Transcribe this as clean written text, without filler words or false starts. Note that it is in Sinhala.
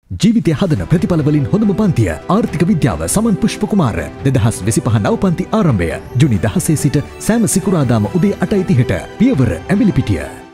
ජීවිතය හදන ප්‍රතිඵල වලින් හොඳම පන්තිය ආර්ථික විද්‍යාව සමන් පුෂ්පකුමාර 2025 නව පන්ති ආරම්භය ජුනි 16 සිට සෑම සිකුරාදාම උදේ 8:30ට පියවර ඇඹිලිපිටිය